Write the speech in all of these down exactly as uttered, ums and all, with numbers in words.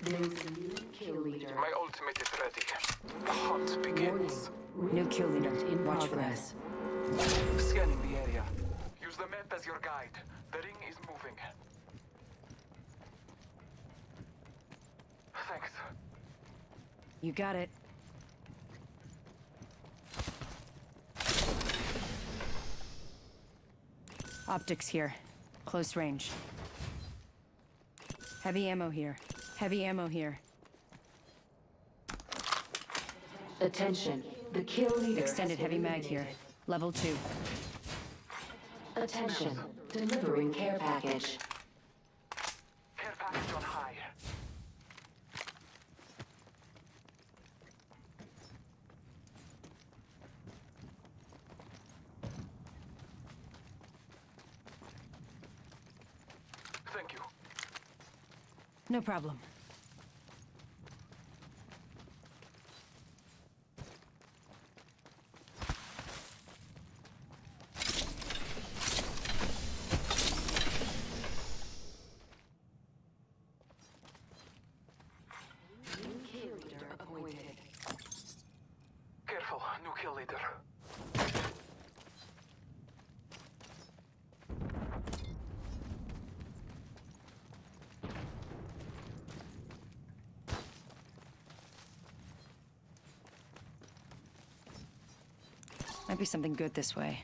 Kill leader. My ultimate is ready. The hunt begins. New kill leader in Watch progress. Scanning the area. Use the map as your guide. The ring is moving. Thanks. You got it. Optics here. Close range. Heavy ammo here. Heavy ammo here. Attention. The kill leader. Extended heavy mag here. Level two. Attention. Delivering care package. Care package on high. Thank you. No problem. Careful, new kill leader. Might be something good this way.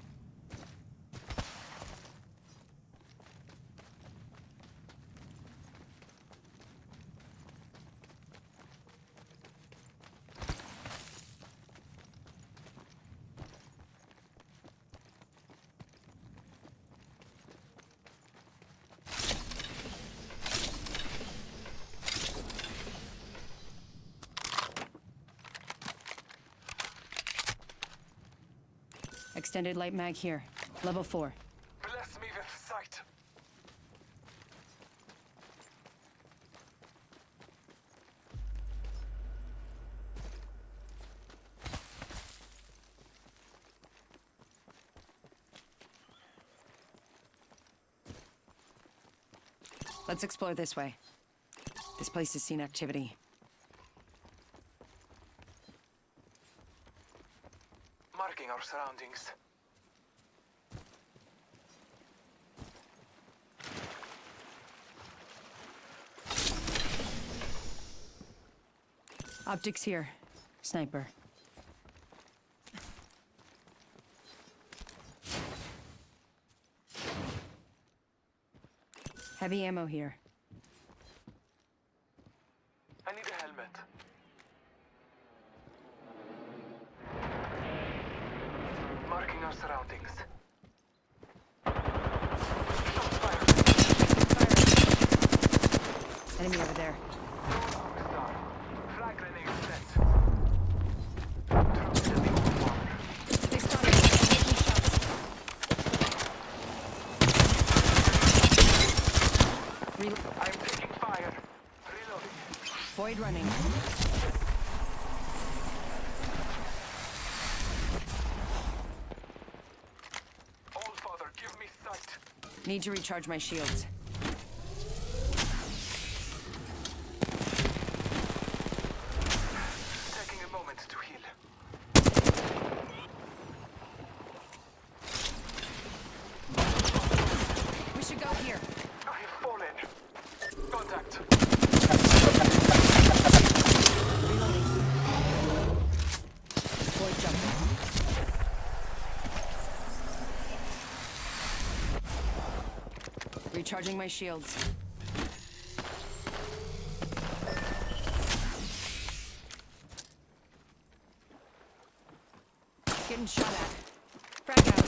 Extended light mag here. Level four. Bless me with sight. Let's explore this way. This place has seen activity. Marking our surroundings. Optics here. Sniper. Heavy ammo here. I need a helmet. Marking our surroundings. Shots fired. Enemy over there. Flag grenade set. Troops in the open water. They spotted me. Taking shots. Relo I'm taking fire. Reloading. Void running. All Father, give me sight. Need to recharge my shields. Taking a moment to heal. We should go here. I have fallen. Contact. Reloading. Void jumping. Recharging my shields. Getting shot at. Frag out.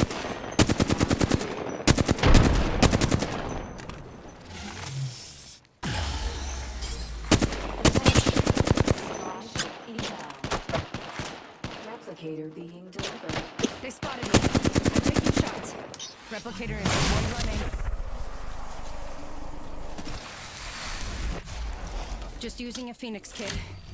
Replicator being delivered. They spotted me. I'm taking shots. Replicator is one running. Just using a Phoenix kit.